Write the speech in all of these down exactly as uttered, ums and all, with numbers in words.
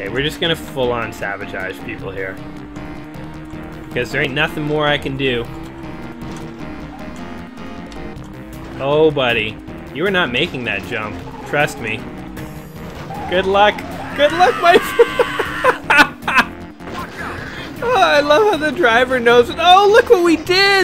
Okay, we're just gonna full-on sabotage people here. Because there ain't nothing more I can do. Oh, buddy. You are not making that jump. Trust me. Good luck. Good luck, my friend. Oh, I love how the driver knows it. Oh, look what we did!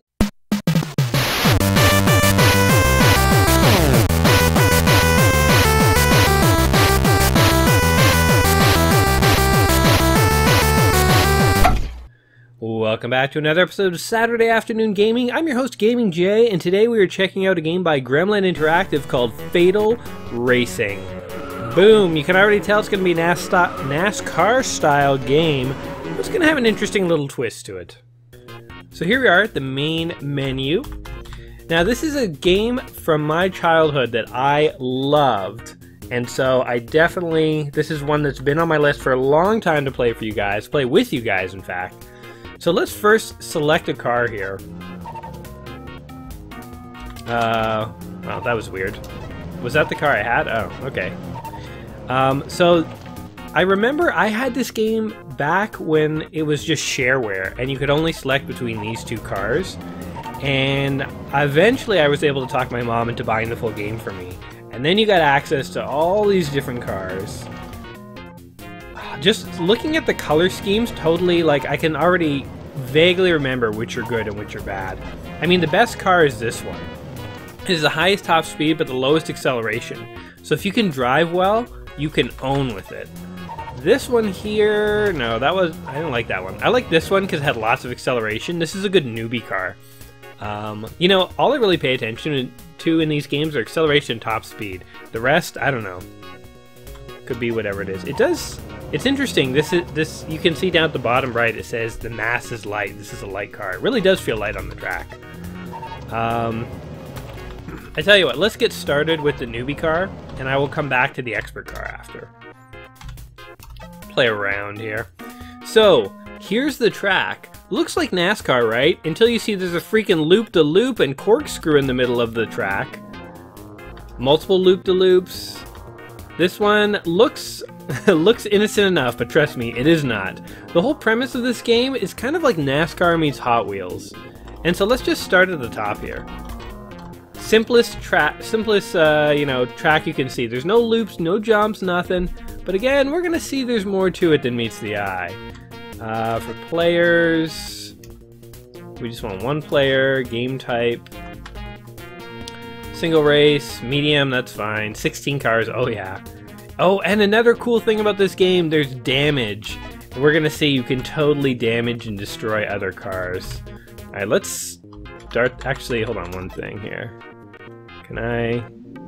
Welcome back to another episode of Saturday Afternoon Gaming. I'm your host, Gaming Jay, and today we are checking out a game by Gremlin Interactive called Fatal Racing. Boom! You can already tell it's going to be a NASCAR-style game. It's going to have an interesting little twist to it. So here we are at the main menu. Now this is a game from my childhood that I loved. And so I definitely, this is one that's been on my list for a long time to play for you guys, play with you guys in fact. So let's first select a car here. Uh, well, that was weird. Was that the car I had? Oh, okay. Um, so I remember I had this game back when it was just shareware, and you could only select between these two cars. And eventually I was able to talk my mom into buying the full game for me. And then you got access to all these different cars. Just looking at the color schemes, totally, like, I can already vaguely remember which are good and which are bad. I mean, the best car is this one. It is the highest top speed, but the lowest acceleration. So if you can drive well, you can own with it. This one here, no, that was, I didn't like that one. I like this one because it had lots of acceleration. This is a good newbie car. Um, you know, all I really pay attention to in these games are acceleration and top speed. The rest, I don't know. Could be whatever it is. It does... It's interesting. This is this. You can see down at the bottom right. It says the mass is light. This is a light car. It really does feel light on the track. Um, I tell you what. Let's get started with the newbie car, and I will come back to the expert car after. Play around here. So here's the track. Looks like NASCAR, right? Until you see there's a freaking loop-de-loop and corkscrew in the middle of the track. Multiple loop-de-loops. This one looks. looks innocent enough, but trust me, it is not. The whole premise of this game is kind of like NASCAR meets Hot Wheels. And so let's just start at the top here. Simplest track, simplest, uh, you know, track you can see. There's no loops, no jumps, nothing. But again, we're gonna see there's more to it than meets the eye. Uh, for players, we just want one player, game type. Single race, medium, that's fine. sixteen cars, oh yeah. Oh, and another cool thing about this game, there's damage. We're gonna see you can totally damage and destroy other cars. Alright, let's start. Actually, hold on one thing here. Can I?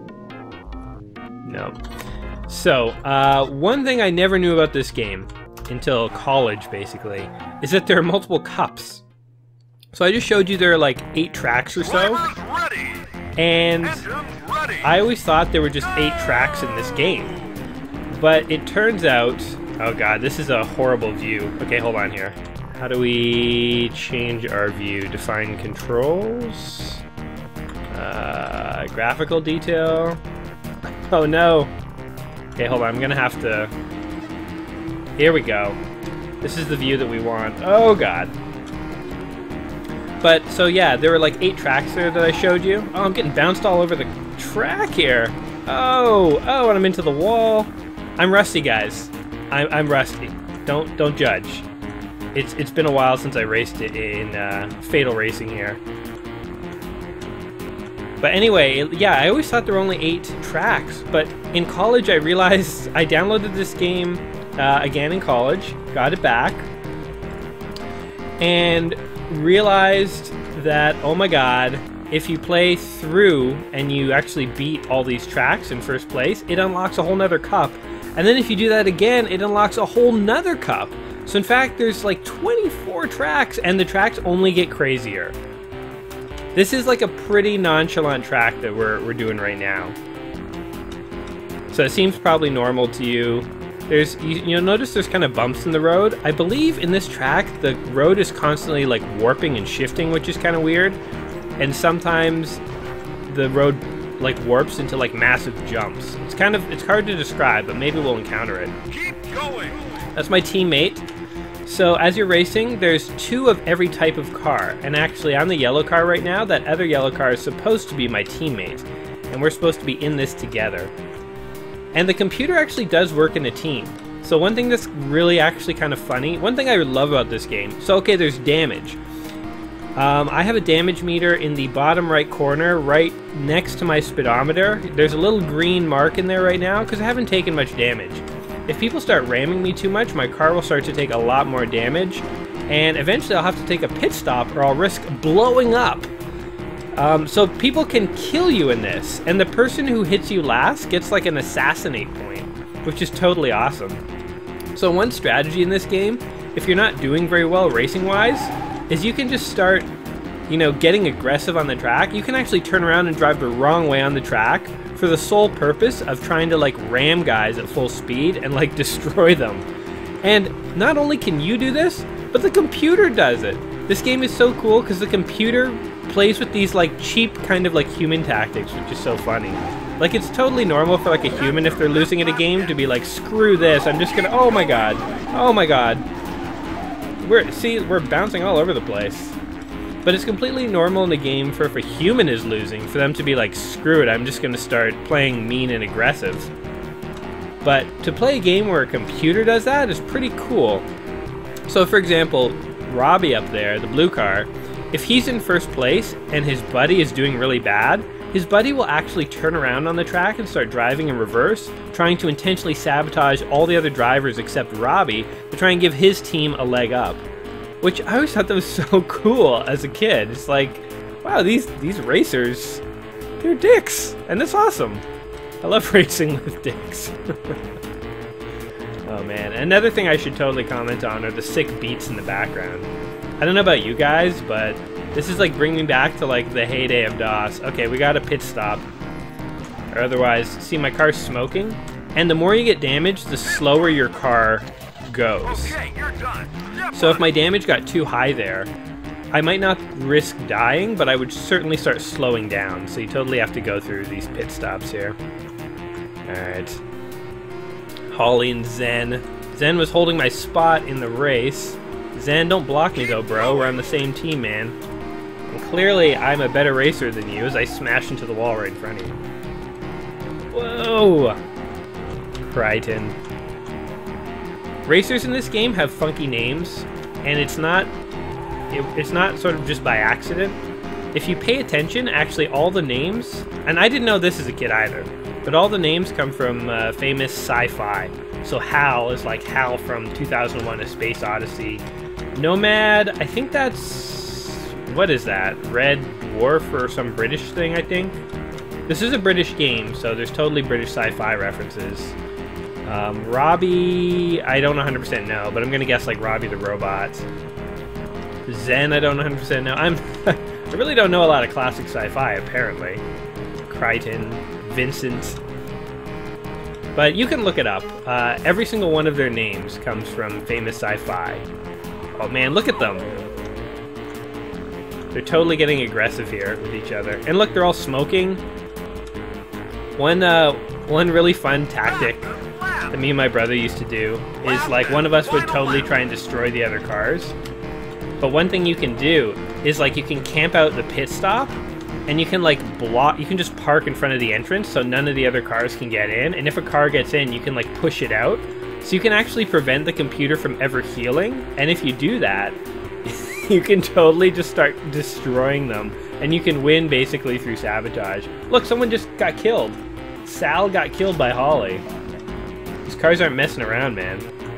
No. So, uh, one thing I never knew about this game, until college basically, is that there are multiple cups. So I just showed you there are like eight tracks or so. And I always thought there were just eight tracks in this game. But it turns out, oh god, this is a horrible view. Okay, hold on here. How do we change our view? Define controls. Uh, graphical detail. Oh no. Okay, hold on, I'm gonna have to... Here we go. This is the view that we want. Oh god. But, so yeah, there were like eight tracks there that I showed you. Oh, I'm getting bounced all over the track here. Oh, oh, and I'm into the wall. I'm rusty, guys. I'm, I'm rusty. Don't don't judge. It's it's been a while since I raced it in uh, Fatal Racing here. But anyway, it, yeah, I always thought there were only eight tracks. But in college, I realized I downloaded this game uh, again in college, got it back, and realized that, oh my god, if you play through and you actually beat all these tracks in first place, it unlocks a whole nother cup. And then if you do that again, it unlocks a whole nother cup. So in fact, there's like twenty-four tracks, and the tracks only get crazier. This is like a pretty nonchalant track that we're, we're doing right now. So it seems probably normal to you. There's, you, you'll notice there's kind of bumps in the road. I believe in this track, the road is constantly like warping and shifting, which is kind of weird. And sometimes the road like warps into like massive jumps. It's kind of, it's hard to describe, but maybe we'll encounter it. Keep going. That's my teammate. So as you're racing, there's two of every type of car. And actually, I'm the yellow car right now. That other yellow car is supposed to be my teammate. And we're supposed to be in this together. And the computer actually does work in a team. So one thing that's really actually kind of funny, one thing I love about this game, so okay, there's damage. Um, I have a damage meter in the bottom right corner, right next to my speedometer. There's a little green mark in there right now because I haven't taken much damage. If people start ramming me too much, my car will start to take a lot more damage, and eventually I'll have to take a pit stop or I'll risk blowing up. Um, so people can kill you in this, and the person who hits you last gets like an assassinate point, which is totally awesome. So one strategy in this game, if you're not doing very well racing-wise, is you can just start, you know, getting aggressive on the track. You can actually turn around and drive the wrong way on the track for the sole purpose of trying to like ram guys at full speed and like destroy them. And not only can you do this, but the computer does it. This game is so cool because the computer plays with these like cheap kind of like human tactics, which is so funny. Like it's totally normal for like a human if they're losing at a game to be like, screw this, I'm just gonna, oh my god, oh my god. We're, see, we're bouncing all over the place. But it's completely normal in the game for if a human is losing, for them to be like, screw it, I'm just going to start playing mean and aggressive. But to play a game where a computer does that is pretty cool. So for example, Robbie up there, the blue car, if he's in first place and his buddy is doing really bad, his buddy will actually turn around on the track and start driving in reverse, trying to intentionally sabotage all the other drivers except Robbie to try and give his team a leg up. Which I always thought that was so cool as a kid. It's like, wow, these these racers, they're dicks, and that's awesome. I love racing with dicks. Oh man, another thing I should totally comment on are the sick beats in the background. I don't know about you guys, but this is like bringing me back to like the heyday of DOS. Okay, we got a pit stop. Or otherwise, see my car's smoking? And the more you get damaged, the slower your car goes. Okay, you're done. So if my damage got too high there, I might not risk dying, but I would certainly start slowing down. So you totally have to go through these pit stops here. Alright. Holly and Zen. Zen was holding my spot in the race. Zen, don't block me though, bro. We're on the same team, man. And clearly, I'm a better racer than you as I smash into the wall right in front of you. Whoa! Crichton. Racers in this game have funky names, and it's not it, it's not sort of just by accident. If you pay attention, actually all the names, and I didn't know this as a kid either, but all the names come from uh, famous sci-fi. So Hal is like Hal from two thousand one: A Space Odyssey. Nomad, I think that's, what is that? Red Dwarf or some British thing, I think. This is a British game, so there's totally British sci-fi references. Um, Robbie, I don't one hundred percent know, but I'm gonna guess like Robbie the Robot. Zen, I don't one hundred percent know. I'm, I really don't know a lot of classic sci-fi, apparently. Crichton, Vincent. But you can look it up. Uh, every single one of their names comes from famous sci-fi. Oh man, look at them. They're totally getting aggressive here with each other. And look, they're all smoking. One, uh, one really fun tactic that me and my brother used to do is like one of us would totally try and destroy the other cars. But one thing you can do is like you can camp out the pit stop and you can like block, you can just park in front of the entrance so none of the other cars can get in. And if a car gets in, you can like push it out. So you can actually prevent the computer from ever healing. And if you do that, you can totally just start destroying them. And you can win basically through sabotage. Look, someone just got killed. Sal got killed by Holly. These cars aren't messing around, man.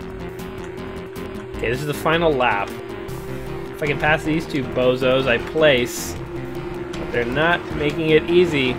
Okay, this is the final lap. If I can pass these two bozos, I place. But they're not making it easy.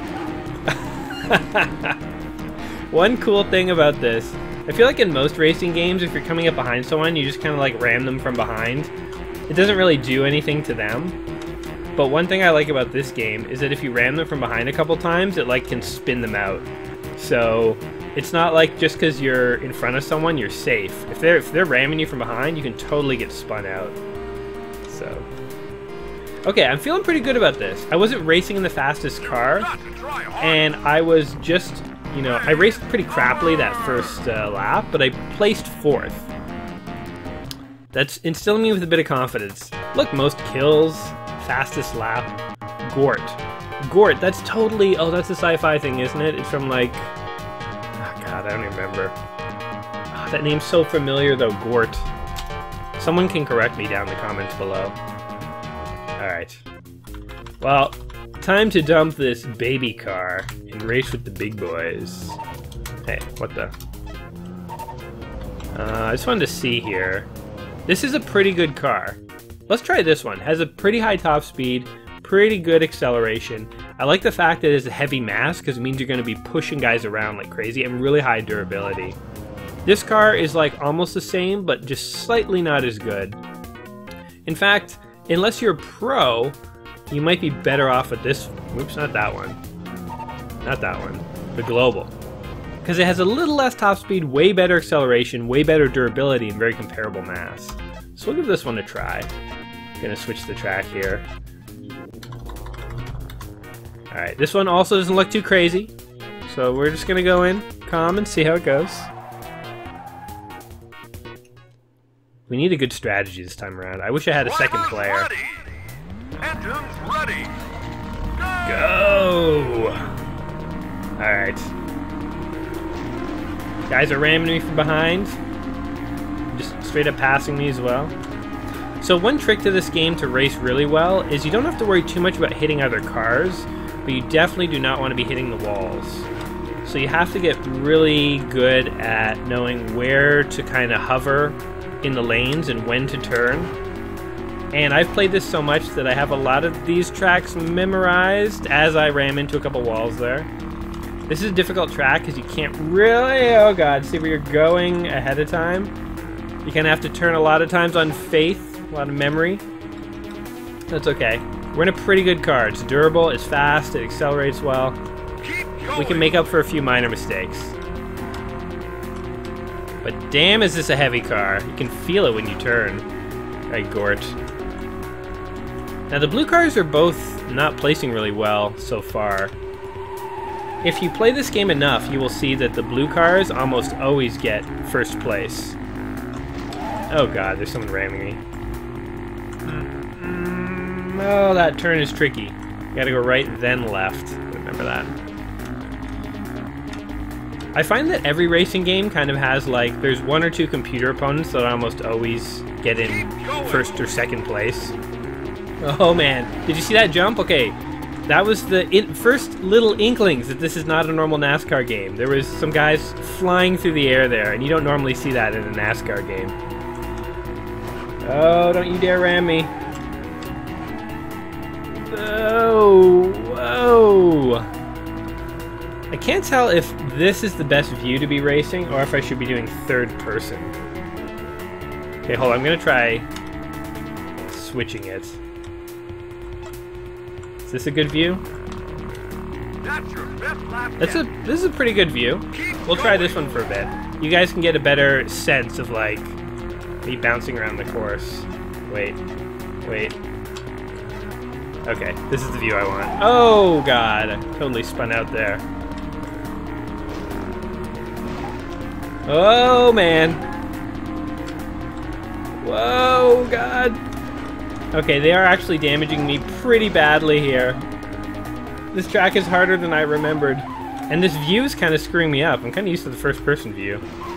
One cool thing about this, I feel like in most racing games, if you're coming up behind someone, you just kind of like ram them from behind. It doesn't really do anything to them. But one thing I like about this game is that if you ram them from behind a couple times, it like can spin them out. So it's not like just because you're in front of someone, you're safe. If they're if they're ramming you from behind, you can totally get spun out. So, okay, I'm feeling pretty good about this. I wasn't racing in the fastest car, and I was just, you know, I raced pretty crappily that first uh, lap, but I placed fourth. That's instilling me with a bit of confidence. Look, most kills, fastest lap, Gort. Gort, that's totally, oh, that's a sci-fi thing, isn't it? It's from like, oh god, I don't even remember. Oh, that name's so familiar though, Gort. Someone can correct me down in the comments below. Alright. Well, time to dump this baby car and race with the big boys. Hey, what the? Uh, I just wanted to see here. This is a pretty good car. Let's try this one. Has a pretty high top speed, pretty good acceleration. I like the fact that it's a heavy mass because it means you're going to be pushing guys around like crazy, and really high durability. This car is like almost the same, but just slightly not as good. In fact, unless you're pro, you might be better off with this. Oops, not that one. Not that one. The Global. Because it has a little less top speed, way better acceleration, way better durability, and very comparable mass. So we'll give this one a try. Gonna switch the track here. Alright, this one also doesn't look too crazy. So we're just gonna go in, calm, and see how it goes. We need a good strategy this time around. I wish I had a second player. Ready. Engines ready. Go! Alright. Guys are ramming me from behind. Just straight up passing me as well. So one trick to this game to race really well is you don't have to worry too much about hitting other cars, but you definitely do not want to be hitting the walls. So you have to get really good at knowing where to kind of hover in the lanes and when to turn. And I've played this so much that I have a lot of these tracks memorized as I ram into a couple walls there. This is a difficult track because you can't really, oh god, see where you're going ahead of time. You kind of have to turn a lot of times on faith, a lot of memory. That's okay. We're in a pretty good car. It's durable, it's fast, it accelerates well. We can make up for a few minor mistakes. But damn, is this a heavy car. You can feel it when you turn. Right, Gort. Now the blue cars are both not placing really well so far. If you play this game enough, you will see that the blue cars almost always get first place. Oh god, there's someone ramming me. Mm-hmm. Oh, that turn is tricky. You gotta go right, then left. Remember that. I find that every racing game kind of has like, there's one or two computer opponents that almost always get in first or second place. Oh man, did you see that jump? Okay. That was the in first little inklings that this is not a normal NASCAR game. There was some guys flying through the air there, and you don't normally see that in a NASCAR game. Oh, don't you dare ram me. Oh, whoa. I can't tell if this is the best view to be racing, or if I should be doing third person. Okay, hold on, I'm gonna try switching it. Is this a good view? That's your fifth lap. That's a this is a pretty good view. We'll try this one for a bit. You guys can get a better sense of like me bouncing around the course. Wait. Wait. Okay, this is the view I want. Oh god, I totally spun out there. Oh man. Whoa, god. Okay, they are actually damaging me pretty badly here. This track is harder than I remembered. And this view is kind of screwing me up. I'm kind of used to the first-person view.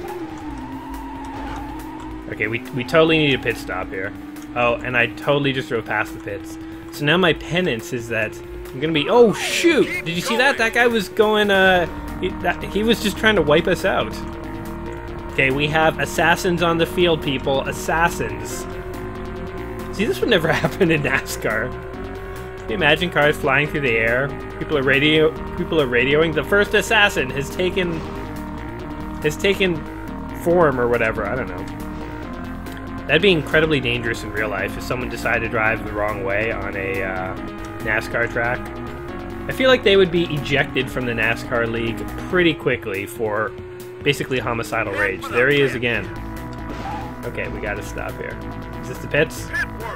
Okay, we, we totally need a pit stop here. Oh, and I totally just drove past the pits. So now my penance is that I'm going to be... Oh, shoot! Did you see that? That guy was going... Uh, he, that, he was just trying to wipe us out. Okay, we have assassins on the field, people. Assassins. See, this would never happen in NASCAR. Can you imagine cars flying through the air? People are radio. People are radioing. The first assassin has taken has taken form or whatever. I don't know. That'd be incredibly dangerous in real life if someone decided to drive the wrong way on a uh, NASCAR track. I feel like they would be ejected from the NASCAR league pretty quickly for basically homicidal rage. There he is again. Okay, we gotta stop here. Is this the pits?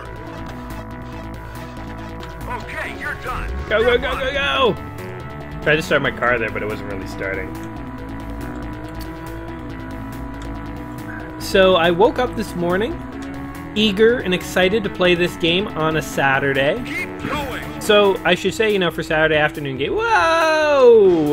Okay, you're done. Go, go, go, go, go! Tried to start my car there, but it wasn't really starting. So I woke up this morning, eager and excited to play this game on a Saturday. Keep going. So I should say, you know, for Saturday afternoon game. Whoa!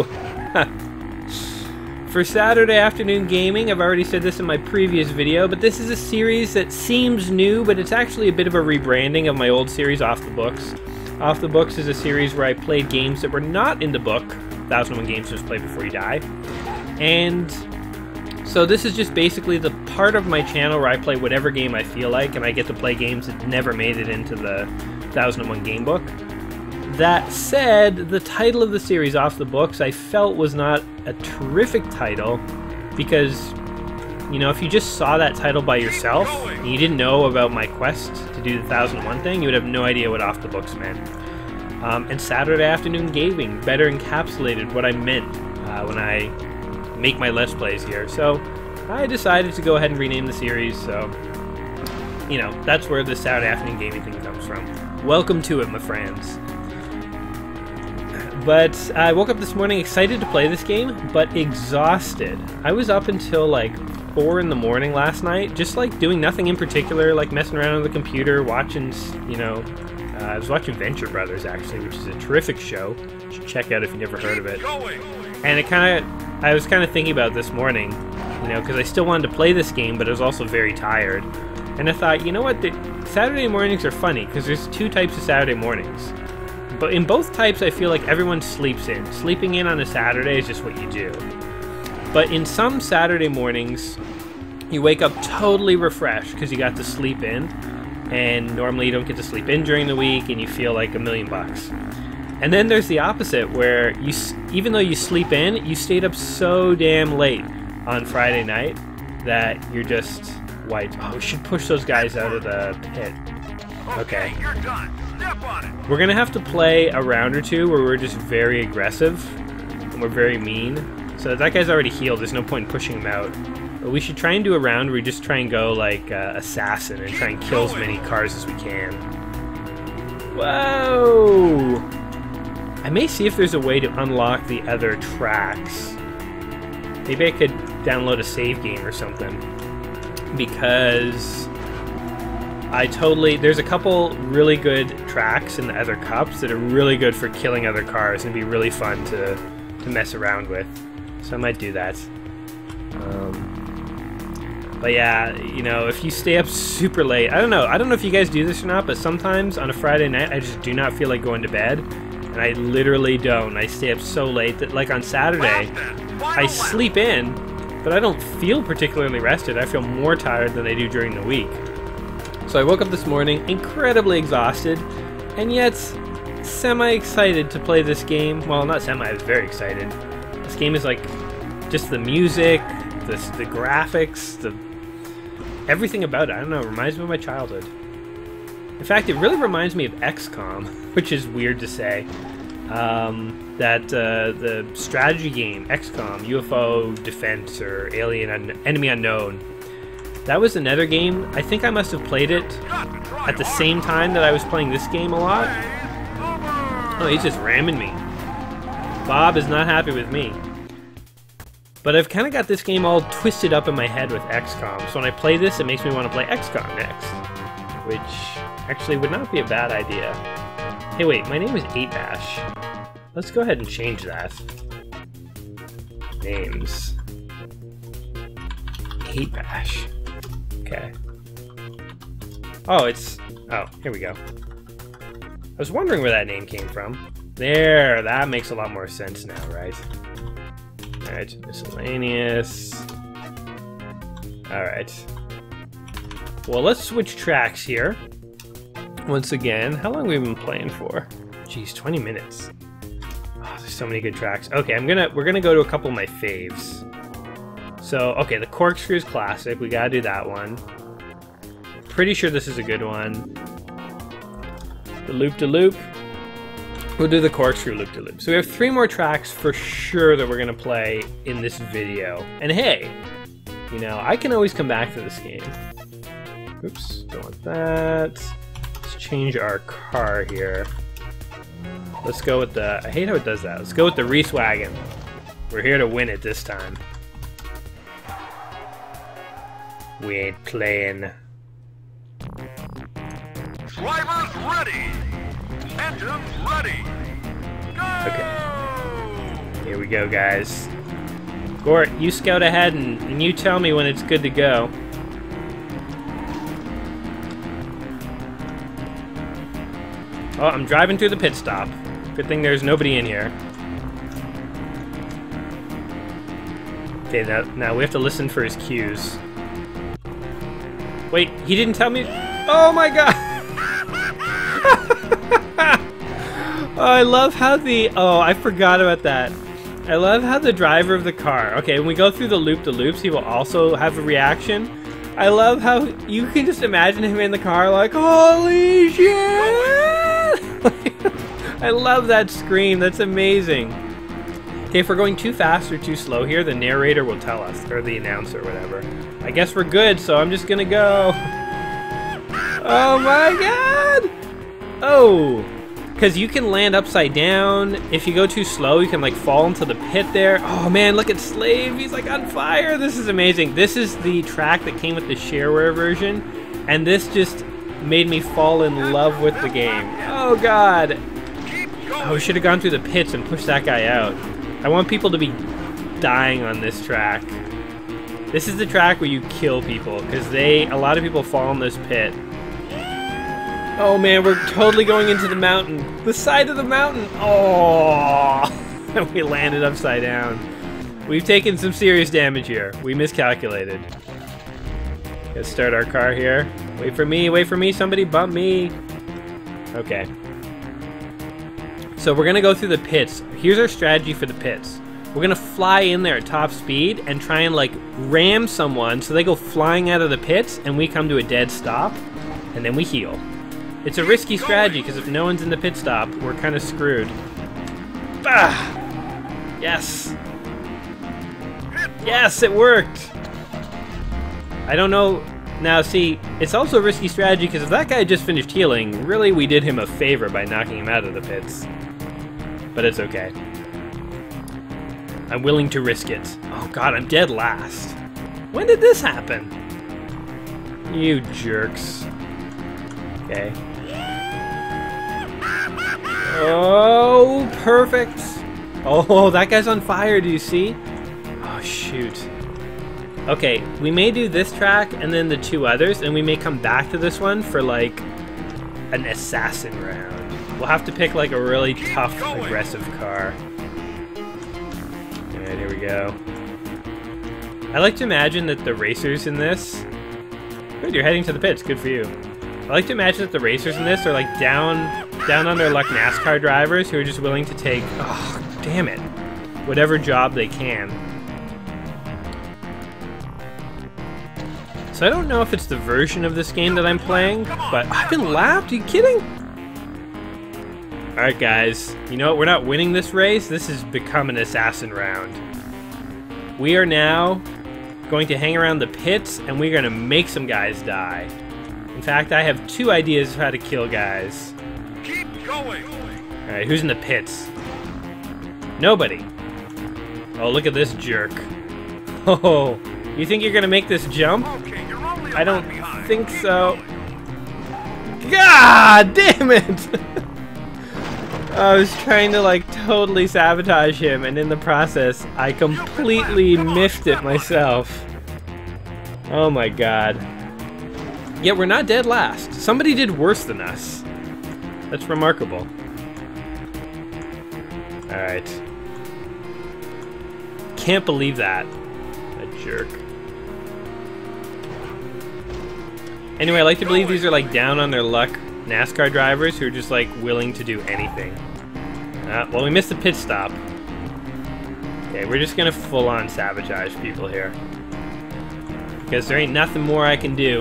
For Saturday afternoon gaming, I've already said this in my previous video, but this is a series that seems new, but it's actually a bit of a rebranding of my old series, Off the Books. Off the Books is a series where I played games that were not in the book. one thousand one Games Just Play Before You Die. And so this is just basically the part of my channel where I play whatever game I feel like, and I get to play games that never made it into the one thousand one Game Book. That said, the title of the series, Off the Books, I felt was not a terrific title because, you know, if you just saw that title by yourself and you didn't know about my quest to do the one thousand one thing, you would have no idea what Off the Books meant. Um, and Saturday afternoon gaming better encapsulated what I meant uh, when I make my Let's Plays here. So I decided to go ahead and rename the series, so, you know, that's where the Saturday afternoon gaming thing comes from. Welcome to it, my friends. But I woke up this morning excited to play this game, but exhausted. I was up until like four in the morning last night, just like doing nothing in particular, like messing around on the computer, watching, you know, uh, I was watching Venture Brothers actually, which is a terrific show. You should check out if you've never heard of it. And it kind of, I was kind of thinking about this morning, you know, because I still wanted to play this game, but I was also very tired. And I thought, you know what, the Saturday mornings are funny, because there's two types of Saturday mornings. But in both types, I feel like everyone sleeps in. Sleeping in on a Saturday is just what you do. But in some Saturday mornings, you wake up totally refreshed because you got to sleep in. And normally you don't get to sleep in during the week, and you feel like a million bucks. And then there's the opposite, where you, even though you sleep in, you stayed up so damn late on Friday night that you're just wiped. Oh, we should push those guys out of the pit. Okay. You're done. Step on it. We're gonna have to play a round or two where we're just very aggressive and we're very mean. So that guy's already healed. There's no point in pushing him out. But we should try and do a round where we just try and go like uh, assassin and try and kill as many cars as we can. Whoa! I may see if there's a way to unlock the other tracks. Maybe I could download a save game or something. Because I totally... There's a couple really good tracks in the other cups that are really good for killing other cars and be really fun to, to mess around with. So I might do that. Um, but yeah, you know, if you stay up super late... I don't know. I don't know if you guys do this or not, but sometimes on a Friday night, I just do not feel like going to bed. And I literally don't. I stay up so late that, like on Saturday, I sleep in, but I don't feel particularly rested. I feel more tired than I do during the week. So I woke up this morning incredibly exhausted, and yet semi-excited to play this game. Well, not semi, I was very excited. This game is like just the music, the, the graphics, the everything about it. I don't know, it reminds me of my childhood. In fact, it really reminds me of X COM, which is weird to say. Um, that uh, the strategy game, X COM, U F O Defense, or Alien Un Enemy Unknown. That was another game. I think I must have played it at the same time that I was playing this game a lot. Oh, he's just ramming me. Bob is not happy with me. But I've kind of got this game all twisted up in my head with X COM. So when I play this, it makes me want to play X COM next. Which actually would not be a bad idea. Hey wait, my name is eight bash. Let's go ahead and change that. Names. eight bash. Okay. Oh, it's... Oh, here we go. I was wondering where that name came from. There, that makes a lot more sense now, right? Alright, miscellaneous. Alright. Well, let's switch tracks here. Once again, how long have we been playing for? Jeez, twenty minutes. Oh, there's so many good tracks. Okay, I'm gonna we're gonna go to a couple of my faves. So, okay, the Corkscrew is classic. We gotta do that one. Pretty sure this is a good one. The Loop-de-Loop. We'll do the Corkscrew Loop-de-Loop. So we have three more tracks for sure that we're gonna play in this video. And hey, you know, I can always come back to this game. Oops, don't want that. Let's change our car here. Let's go with the... I hate how it does that. Let's go with the Reese Wagon. We're here to win it this time. We ain't playing. Drivers ready. Engines ready. Go! Okay. Here we go, guys. Gort, you scout ahead and, and you tell me when it's good to go. Oh, I'm driving through the pit stop. Good thing there's nobody in here. Okay, now, now we have to listen for his cues. Wait, he didn't tell me. Oh my god! Oh, I love how the. Oh, I forgot about that. I love how the driver of the car. Okay, when we go through the loop-de-loops, he will also have a reaction. I love how you can just imagine him in the car, like, holy shit! I love that scream. That's amazing. Okay, if we're going too fast or too slow here, the narrator will tell us, or the announcer, or whatever. I guess we're good, so I'm just gonna go. Oh my god! Oh! Because you can land upside down. If you go too slow, you can like fall into the pit there. Oh man, look at Slave. He's like on fire. This is amazing. This is the track that came with the shareware version. And this just made me fall in love with the game. Oh god. Oh, we should have gone through the pits and pushed that guy out. I want people to be dying on this track. This is the track where you kill people, because they, a lot of people fall in this pit. Oh man, we're totally going into the mountain. The side of the mountain. Oh, we landed upside down. We've taken some serious damage here. We miscalculated. Let's start our car here. Wait for me, wait for me, somebody bump me. Okay. So we're gonna go through the pits. Here's our strategy for the pits. We're gonna fly in there at top speed and try and like ram someone so they go flying out of the pits and we come to a dead stop and then we heal. It's a risky strategy because if no one's in the pit stop, we're kind of screwed. Bah! Yes! Yes, it worked! I don't know. Now, see, it's also a risky strategy because if that guy just finished healing, really we did him a favor by knocking him out of the pits. But it's okay. I'm willing to risk it. Oh god, I'm dead last. When did this happen? You jerks. Okay. Oh, perfect. Oh, that guy's on fire, do you see? Oh, shoot. Okay, we may do this track and then the two others, and we may come back to this one for, like, an assassin round. We'll have to pick, like, a really tough, aggressive car. Alright, here we go. I like to imagine that the racers in this... Good, you're heading to the pits. Good for you. I like to imagine that the racers in this are like down down on their luck NASCAR drivers who are just willing to take, oh, damn it, whatever job they can. So I don't know if it's the version of this game that I'm playing, but I've been lapped, are you kidding? Alright guys, you know what, we're not winning this race, this has become an assassin round. We are now going to hang around the pits and we're going to make some guys die. In fact, I have two ideas of how to kill guys. Keep going. Alright, who's in the pits? Nobody. Oh, look at this jerk. Oh, you think you're gonna make this jump? Okay, you're only a I don't lap behind. think Keep so. going. God damn it! I was trying to like totally sabotage him, and in the process, I completely miffed it myself. Oh my god. Yet we're not dead last. Somebody did worse than us. That's remarkable. Alright. Can't believe that. That jerk. Anyway, I like to believe these are like down on their luck NASCAR drivers who are just like willing to do anything. Uh, well, we missed the pit stop. Okay, we're just gonna full on sabotage people here. Because there ain't nothing more I can do.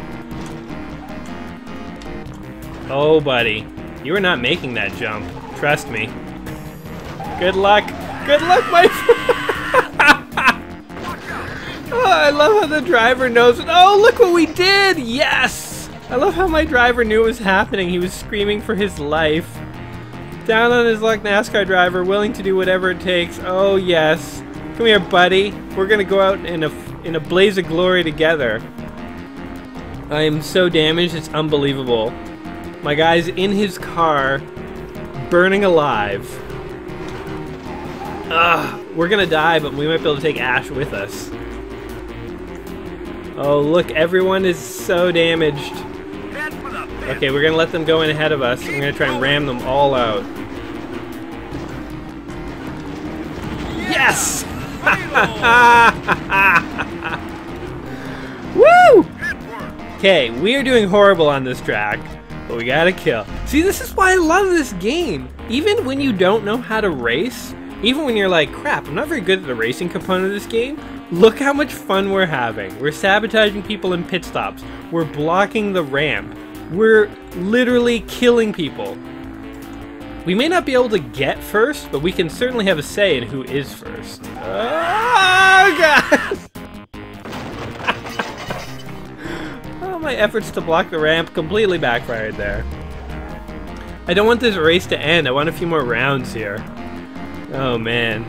Oh, buddy. You are not making that jump. Trust me. Good luck. Good luck, my friend. Oh, I love how the driver knows. Oh, look what we did. Yes. I love how my driver knew it was happening. He was screaming for his life. Down on his luck, NASCAR driver, willing to do whatever it takes. Oh, yes. Come here, buddy. We're going to go out in a, in a blaze of glory together. I am so damaged. It's unbelievable. My guy's in his car, burning alive. Ugh, we're gonna die, but we might be able to take Ash with us. Oh, look, everyone is so damaged. Okay, we're gonna let them go in ahead of us. We're gonna try and ram them all out. Yes! Woo! Okay, we are doing horrible on this track, but we gotta kill. See, this is why I love this game. Even when you don't know how to race, even when you're like, crap, I'm not very good at the racing component of this game, look how much fun we're having. We're sabotaging people in pit stops. We're blocking the ramp. We're literally killing people. We may not be able to get first, but we can certainly have a say in who is first. Oh, God! Oh, my efforts to block the ramp completely backfired there. I don't want this race to end. I want a few more rounds here. Oh, man.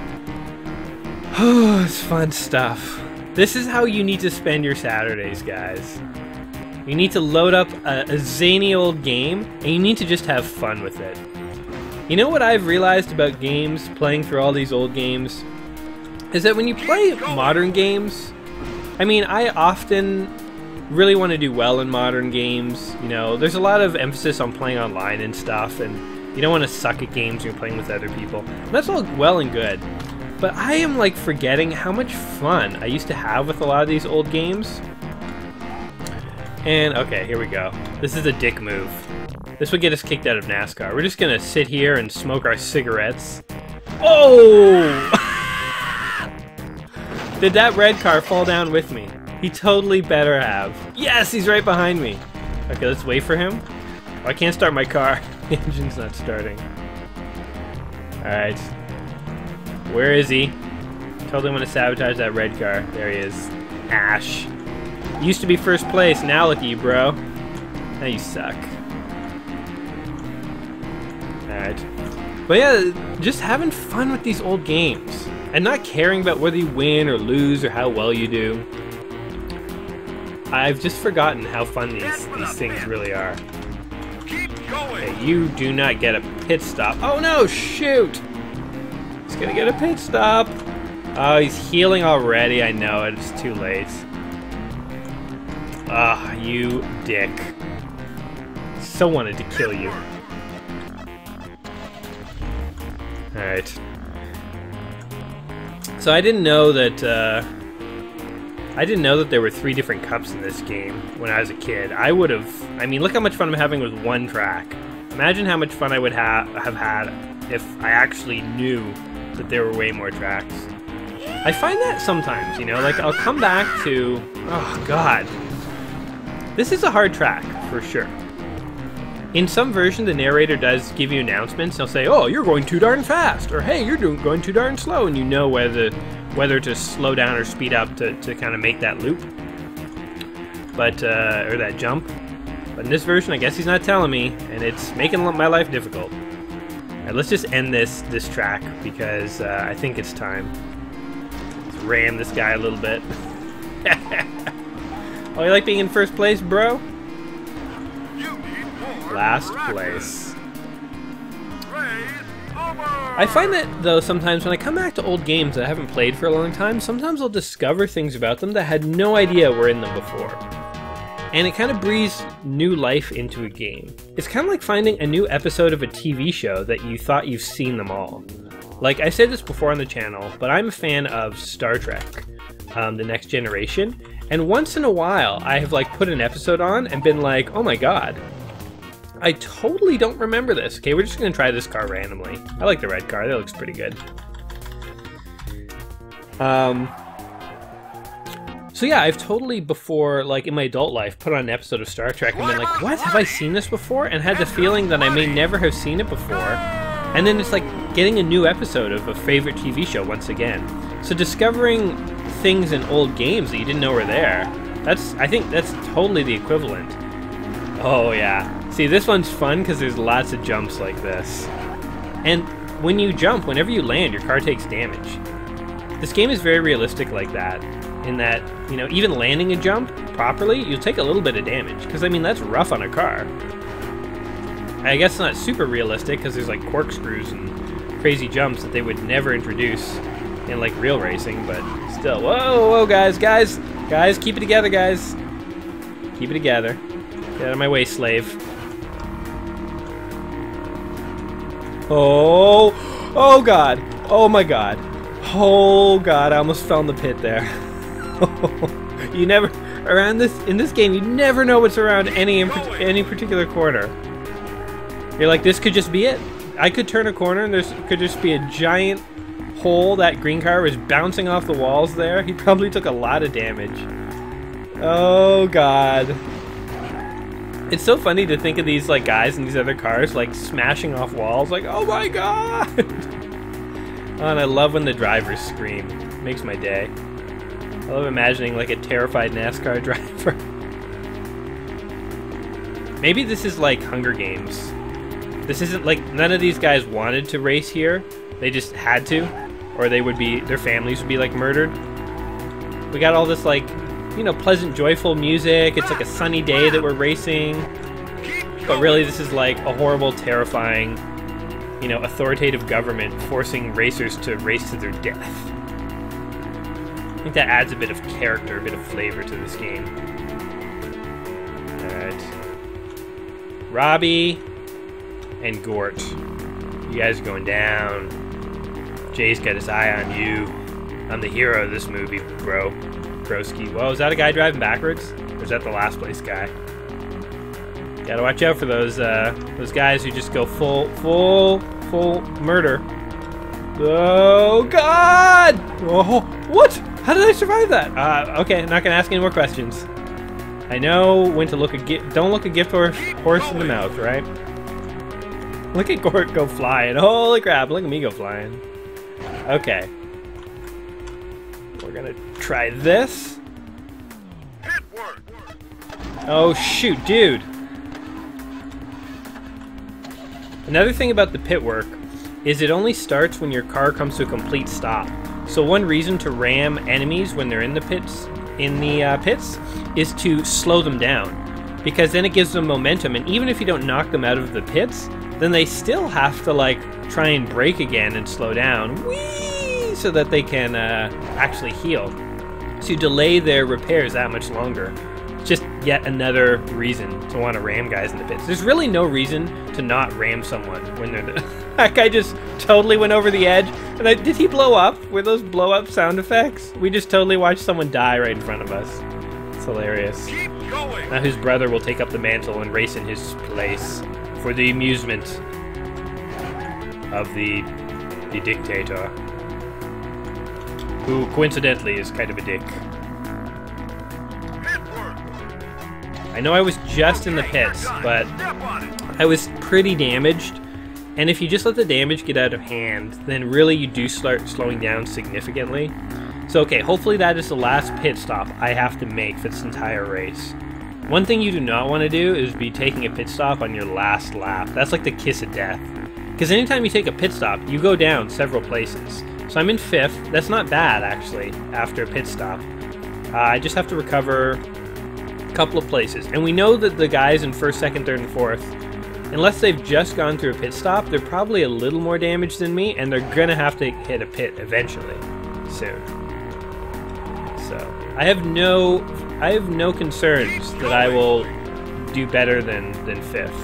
Oh, it's fun stuff. This is how you need to spend your Saturdays, guys. You need to load up a, a zany old game, and you need to just have fun with it. You know what I've realized about games, playing through all these old games, is that when you play modern games, I mean, I often really want to do well in modern games. You know, there's a lot of emphasis on playing online and stuff, and you don't want to suck at games when you're playing with other people. And that's all well and good. But I am like forgetting how much fun I used to have with a lot of these old games. And okay, here we go. This is a dick move. This would get us kicked out of NASCAR. We're just gonna sit here and smoke our cigarettes. Oh! Did that red car fall down with me? He totally better have. Yes, he's right behind me. Okay, let's wait for him. Oh, I can't start my car. The engine's not starting. Alright. Where is he? Totally want to sabotage that red car. There he is. Ash. Used to be first place, now look at you, bro. Now you suck. Alright. But yeah, just having fun with these old games. And not caring about whether you win or lose or how well you do. I've just forgotten how fun these, these things really are. Okay, you do not get a pit stop. Oh no, shoot! He's gonna get a pit stop. Oh, he's healing already. I know it. It's too late. Ah, oh, you dick. So wanted to kill you. Alright. So I didn't know that, uh... I didn't know that there were three different cups in this game when I was a kid. I would have... I mean, look how much fun I'm having with one track. Imagine how much fun I would ha have had if I actually knew that there were way more tracks. I find that sometimes, you know, like I'll come back to... Oh, God. This is a hard track, for sure. In some version, the narrator does give you announcements. They'll say, oh, you're going too darn fast, or hey, you're doing, going too darn slow, and you know whether, whether to slow down or speed up to, to kind of make that loop. But, uh, or that jump. But in this version, I guess he's not telling me, and it's making my life difficult. Alright, let's just end this, this track, because uh, I think it's time. Let's ram this guy a little bit. Oh, you like being in first place, bro? Last place. I find that, though, sometimes when I come back to old games that I haven't played for a long time, sometimes I'll discover things about them that I had no idea were in them before. And it kind of breathes new life into a game. It's kind of like finding a new episode of a T V show that you thought you've seen them all. Like, I said this before on the channel, but I'm a fan of Star Trek, um, The Next Generation, and once in a while, I have like put an episode on and been like, oh my god, I totally don't remember this. Okay, we're just gonna try this car randomly. I like the red car, that looks pretty good. Um, so yeah, I've totally before, like in my adult life, put on an episode of Star Trek and been like, what, have I seen this before? And had the feeling that I may never have seen it before. And then it's like getting a new episode of a favorite T V show once again. So discovering things in old games that you didn't know were there, that's, I think that's totally the equivalent. Oh yeah. See, this one's fun because there's lots of jumps like this. And when you jump, whenever you land, your car takes damage. This game is very realistic like that, in that, you know, even landing a jump properly, you'll take a little bit of damage. Because, I mean, that's rough on a car. I guess it's not super realistic because there's like corkscrews and crazy jumps that they would never introduce in like real racing, but still. Whoa, whoa, guys, guys, guys, keep it together, guys. Keep it together. Get out of my way, slave. Oh, oh God, oh my God, oh God, I almost fell in the pit there. You never, around this, in this game, you never know what's around any, any particular corner. You're like, this could just be it. I could turn a corner and there could just be a giant hole. That green car was bouncing off the walls there. He probably took a lot of damage. Oh God. It's so funny to think of these like guys in these other cars like smashing off walls, like, oh my God. Oh, and I love when the drivers scream. It makes my day. I love imagining like a terrified NASCAR driver. Maybe this is like Hunger Games. This isn't like, none of these guys wanted to race here. They just had to, or they would be, their families would be like murdered. We got all this like, you know, pleasant, joyful music. It's like a sunny day that we're racing. But really this is like a horrible, terrifying, you know, authoritative government forcing racers to race to their death. I think that adds a bit of character, a bit of flavor to this game. Alright. Robbie and Gort. You guys are going down. Jay's got his eye on you. I'm the hero of this movie, bro. Broski. Whoa, is that a guy driving backwards? Or is that the last place guy? Gotta watch out for those uh, those guys who just go full, full, full murder. Oh, God! Oh, what? How did I survive that? Uh, okay, not gonna ask any more questions. I know when to look a gift. Don't look a gift horse, horse in the mouth, right? Look at Gort go flying. Holy crap, look at me go flying. Okay. We're gonna try this. Oh shoot, dude. Another thing about the pit work is it only starts when your car comes to a complete stop. So one reason to ram enemies when they're in the pits, in the uh, pits, is to slow them down, because then it gives them momentum. And even if you don't knock them out of the pits, then they still have to like try and brake again and slow down. Whee! So that they can uh, actually heal. So you delay their repairs that much longer. Just yet another reason to want to ram guys in the pits. There's really no reason to not ram someone when they're the that guy just totally went over the edge. And I, did he blow up? Were those blow up sound effects? We just totally watched someone die right in front of us. It's hilarious. Keep going. Now his brother will take up the mantle and race in his place for the amusement of the the dictator, who coincidentally is kind of a dick. I know I was just in the pits, but I was pretty damaged. And if you just let the damage get out of hand, then really you do start slowing down significantly. So okay, hopefully that is the last pit stop I have to make for this entire race. One thing you do not want to do is be taking a pit stop on your last lap. That's like the kiss of death. Because anytime you take a pit stop, you go down several places. So I'm in fifth. That's not bad, actually, after a pit stop. Uh, I just have to recover a couple of places. And we know that the guys in first, second, third, and fourth, unless they've just gone through a pit stop, they're probably a little more damaged than me, and they're going to have to hit a pit eventually, soon. So I have no, I have no concerns that I will do better than, than fifth.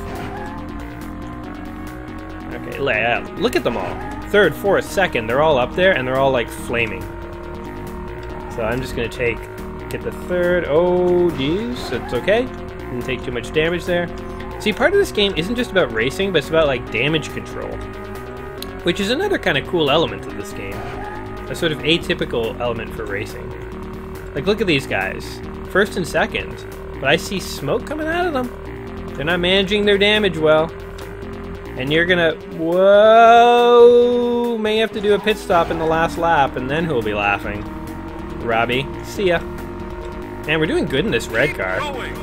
Okay, look at them all. Third, fourth, second, they're all up there, and they're all like flaming. So I'm just gonna take, get the third. Oh, geez, it's okay. Didn't take too much damage there. See, part of this game isn't just about racing, but it's about like damage control, which is another kind of cool element of this game. A sort of atypical element for racing. Like, look at these guys, first and second, but I see smoke coming out of them. They're not managing their damage well. And you're gonna, whoa, may have to do a pit stop in the last lap, and then who'll be laughing? Robbie, see ya. Man, we're doing good in this red car.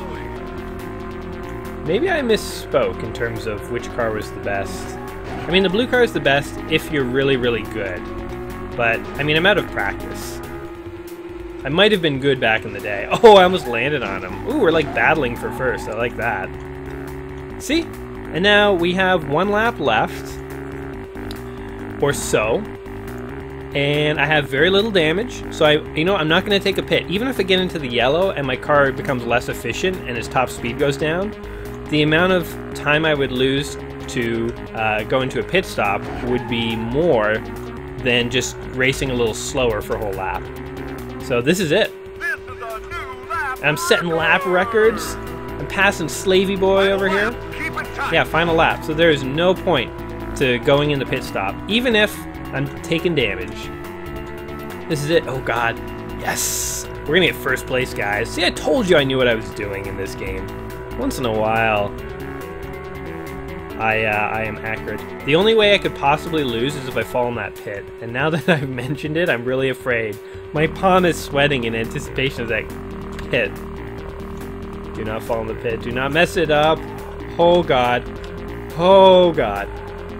Maybe I misspoke in terms of which car was the best. I mean, the blue car is the best if you're really, really good. But, I mean, I'm out of practice. I might have been good back in the day. Oh, I almost landed on him. Ooh, we're like battling for first. I like that. See? And now we have one lap left, or so, and I have very little damage, so I, you know, I'm not going to take a pit. Even if I get into the yellow and my car becomes less efficient and its top speed goes down, the amount of time I would lose to uh, go into a pit stop would be more than just racing a little slower for a whole lap. So this is it. This is a new lap. I'm setting lap records. I'm passing Slavey Boy over here. Keep it tight. Yeah, final lap. So there is no point to going in the pit stop, even if I'm taking damage. This is it. Oh god. Yes! We're gonna get first place, guys. See, I told you I knew what I was doing in this game. Once in a while, I, uh, I am accurate. The only way I could possibly lose is if I fall in that pit. And now that I've mentioned it, I'm really afraid. My palm is sweating in anticipation of that pit. Do not fall in the pit. Do not mess it up. Oh god. Oh god.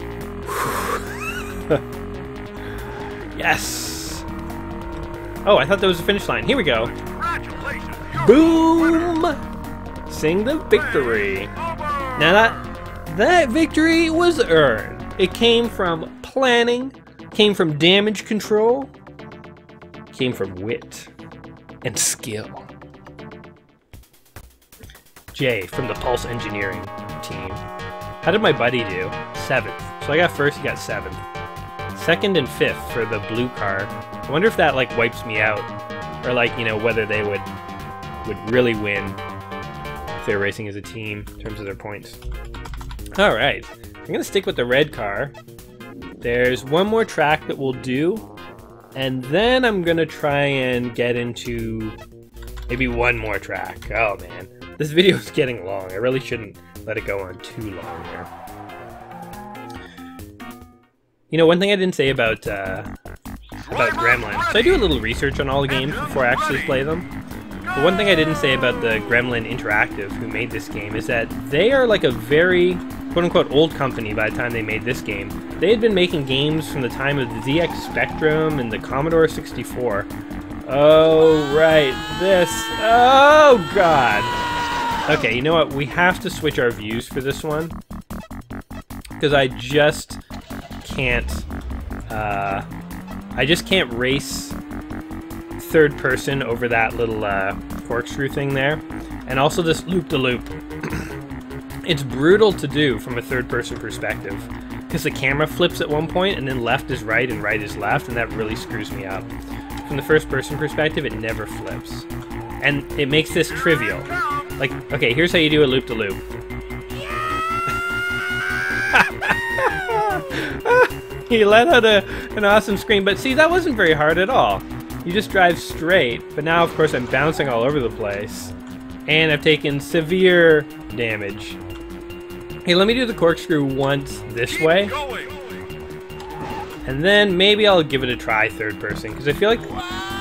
Yes! Oh, I thought that was the finish line. Here we go. Congratulations. You're Boom! Sing the victory. Now that that victory was earned. It came from planning, came from damage control, came from wit and skill. Jay from the Pulse Engineering team. How did my buddy do? Seventh. So I got first, he got seventh. Second and fifth for the blue car. I wonder if that like wipes me out, or like, you know, whether they would would really win if they're racing as a team in terms of their points. All right, I'm gonna stick with the red car. There's one more track that we'll do, and then I'm gonna try and get into maybe one more track. Oh man, this video is getting long. I really shouldn't let it go on too long here. You know, one thing I didn't say about uh, about Gremlin, so I do a little research on all the games before I actually play them. But one thing I didn't say about the Gremlin Interactive, who made this game, is that they are like a very quote-unquote old company by the time they made this game. They had been making games from the time of the Z X Spectrum and the Commodore sixty-four. Oh, right, this. Oh, God. Okay, you know what? We have to switch our views for this one, because I just can't, uh, I just can't race third person over that little uh, corkscrew thing there, and also this loop-de-loop. It's brutal to do from a third person perspective, because the camera flips at one point, and then left is right and right is left, and that really screws me up. From the first person perspective, it never flips, and it makes this trivial. Like, okay, here's how you do a loop-de-loop. He let out a, an awesome scream, but see, that wasn't very hard at all. You just drive straight, but now, of course, I'm bouncing all over the place, and I've taken severe damage. Hey, let me do the corkscrew once this way, and then maybe I'll give it a try third person, because I feel like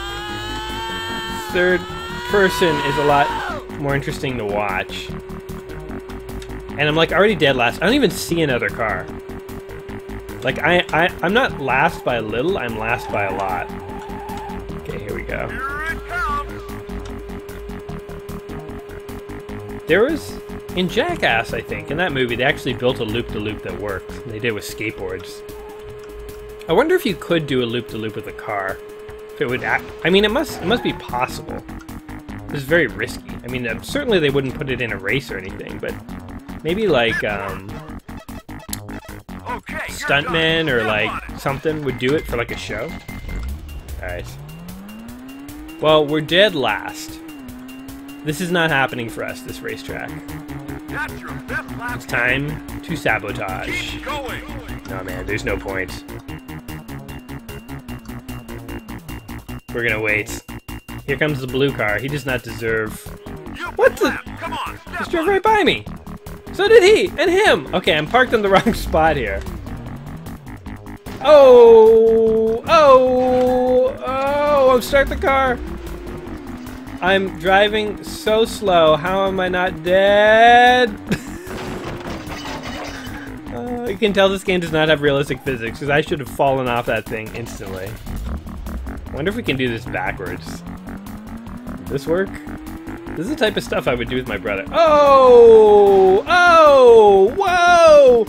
third person is a lot more interesting to watch. And I'm like already dead last. I don't even see another car. Like, I, I, I'm not last by a little, I'm last by a lot. Okay, here we go. There was, in Jackass, I think, in that movie, they actually built a loop-de-loop that worked. They did with skateboards. I wonder if you could do a loop-de-loop with a car. If it would act, I mean, it must, it must be possible. It's very risky. I mean, uh, certainly they wouldn't put it in a race or anything, but maybe like, um... stuntmen or like something would do it for like a show. Alright. Well, we're dead last. This is not happening for us, this racetrack. It's time to sabotage. No man, there's no point. We're gonna wait. Here comes the blue car. He does not deserve... What the... He drove right by me! So did he! And him! Okay, I'm parked in the wrong spot here. Oh! Oh! Oh! I'm starting the car! I'm driving so slow. How am I not dead? uh, you can tell this game does not have realistic physics, because I should have fallen off that thing instantly. I wonder if we can do this backwards. This work? This is the type of stuff I would do with my brother. Oh! Oh! Whoa!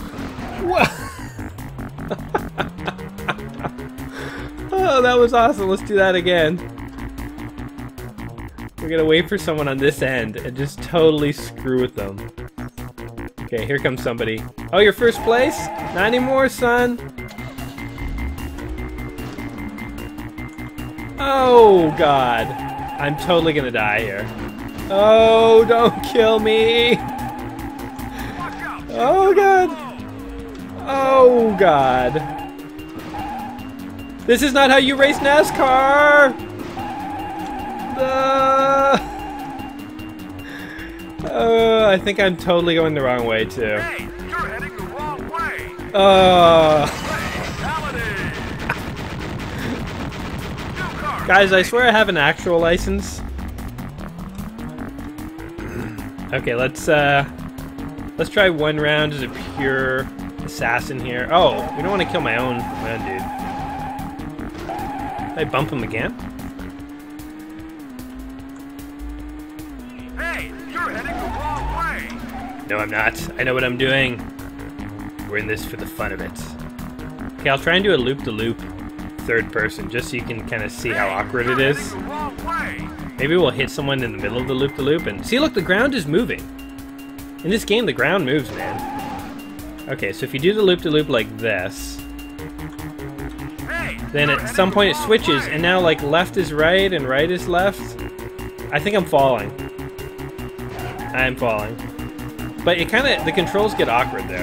Whoa! Oh, that was awesome. Let's do that again. We're gonna wait for someone on this end and just totally screw with them. Okay, here comes somebody. Oh, you're first place? Not anymore, son. Oh, God. I'm totally gonna die here. Oh, don't kill me. Oh, God. Oh, God. This is not how you race NASCAR. Uh, uh, I think I'm totally going the wrong way, too. Hey, you're heading the wrong way. Uh, guys, I swear I have an actual license. Okay, let's uh, let's try one round as a pure assassin here. Oh, we don't want to kill my own, my own dude. Did I bump him again? Hey, you're heading the wrong way. No, I'm not. I know what I'm doing. We're in this for the fun of it. Okay, I'll try and do a loop-de-loop third person, just so you can kind of see how awkward it is. Maybe we'll hit someone in the middle of the loop-de-loop and... See, look, the ground is moving. In this game, the ground moves, man. Okay, so if you do the loop-de-loop like this, then at some point it switches, and now, like, left is right and right is left. I think I'm falling. I'm falling. But it kind of... The controls get awkward there.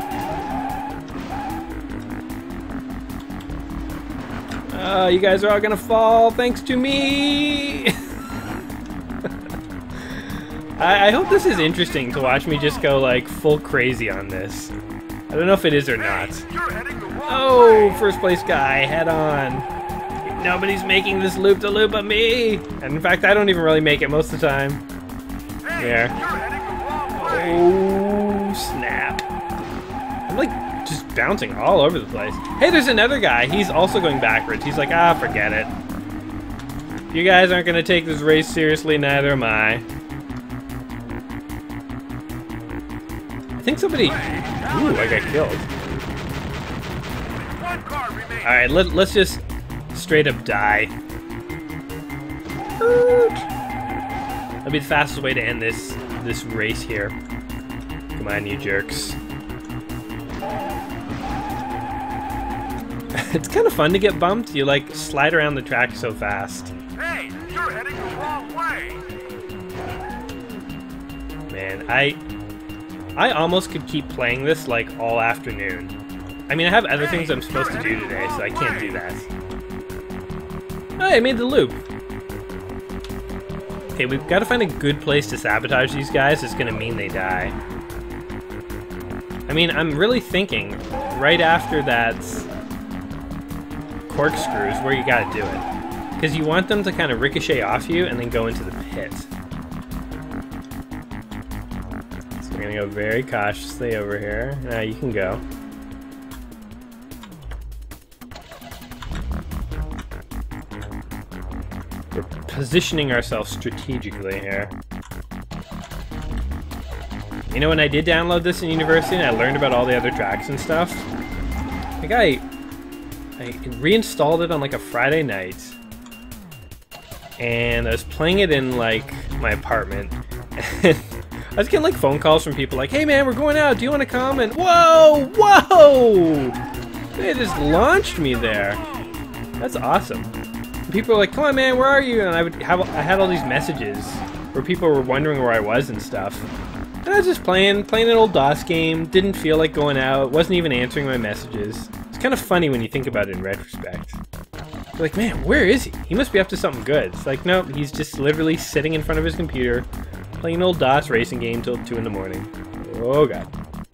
Uh, you guys are all gonna fall thanks to me! I, I hope this is interesting to watch me just go like full crazy on this. I don't know if it is or not. Oh, first place guy, head on. Nobody's making this loop-de-loop but me! And in fact, I don't even really make it most of the time. There. Oh, snap. I'm like just bouncing all over the place. Hey, there's another guy. He's also going backwards. He's like, ah, forget it. You guys aren't gonna take this race seriously, neither am I. I think somebody... Ooh, I got killed. Alright, let, let's just straight up die. That'll be the fastest way to end this, this race here. Come on, you jerks. It's kind of fun to get bumped. You like slide around the track so fast. Hey, you're heading the wrong way. Man, I I almost could keep playing this like all afternoon. I mean, I have other things I'm supposed to do today, so I can't do that. Oh, I made the loop. Okay, we've got to find a good place to sabotage these guys. It's gonna mean they die. I mean, I'm really thinking right after that corkscrews where you gotta do it, because you want them to kind of ricochet off you and then go into the pit. So we're gonna go very cautiously over here. Now you can go. We're positioning ourselves strategically here. You know, when I did download this in university and I learned about all the other tracks and stuff, I think I I reinstalled it on like a Friday night, and I was playing it in like my apartment, and I was getting like phone calls from people like, hey man, we're going out, do you want to come? And whoa, whoa! They just launched me there. That's awesome. And people were like, come on man, where are you? And I would have, I had all these messages where people were wondering where I was and stuff. And I was just playing, playing an old DOS game, didn't feel like going out, wasn't even answering my messages. It's kind of funny when you think about it in retrospect. You're like, man, where is he? He must be up to something good. It's like, nope, he's just literally sitting in front of his computer, playing an old DOS racing game till two in the morning. Oh god.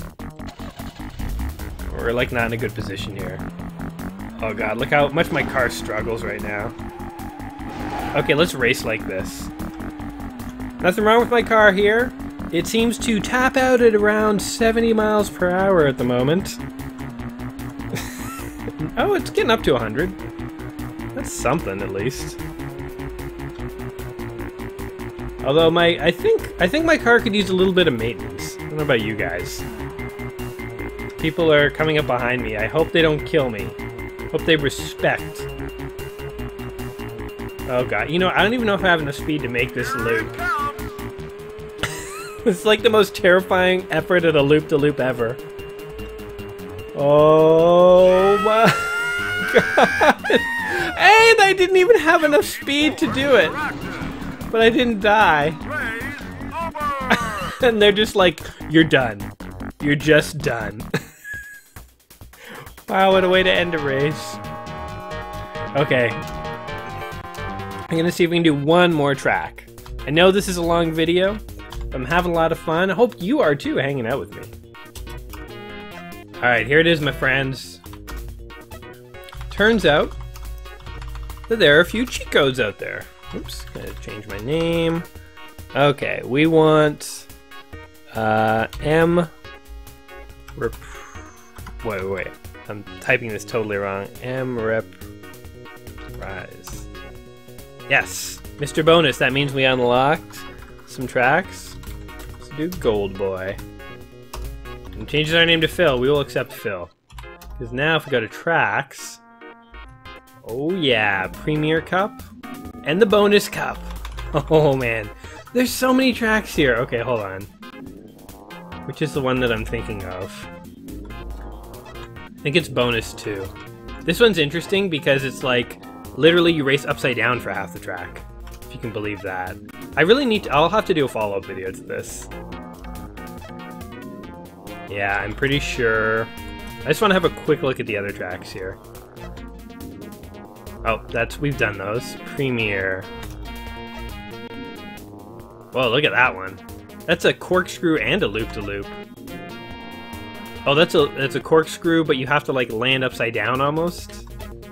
We're like not in a good position here. Oh god, look how much my car struggles right now. Okay, let's race like this. Nothing wrong with my car here. It seems to tap out at around seventy miles per hour at the moment. Oh, it's getting up to one hundred. That's something, at least. Although my, I think, I think my car could use a little bit of maintenance. I don't know about you guys. People are coming up behind me. I hope they don't kill me. Hope they respect. Oh god, you know, I don't even know if I have enough speed to make this loop. It's like the most terrifying effort at a loop-de-loop ever. Oh my god! And I didn't even have enough speed to do it! But I didn't die. And they're just like, you're done. You're just done. Wow, what a way to end a race. Okay. I'm gonna see if we can do one more track. I know this is a long video, but I'm having a lot of fun. I hope you are too, hanging out with me. Alright, here it is, my friends. Turns out that there are a few cheat codes out there. Oops, gotta change my name. Okay, we want uh, M. Rep wait, wait, wait. I'm typing this totally wrong. M. Rep. Rise. Yes, Mister Bonus. That means we unlocked some tracks. Let's do Gold Boy. And changes our name to Phil. We will accept Phil. Because now if we go to tracks, oh yeah, Premier Cup and the Bonus Cup. Oh man, there's so many tracks here. Okay, hold on. Which is the one that I'm thinking of? I think it's Bonus two. This one's interesting because it's like literally you race upside down for half the track. If you can believe that. I really need to, I'll have to do a follow-up video to this. Yeah, I'm pretty sure. I just want to have a quick look at the other tracks here. Oh, that's, we've done those. Premier. Whoa, look at that one. That's a corkscrew and a loop-de-loop. Oh, that's a that's a corkscrew, but you have to like land upside down almost.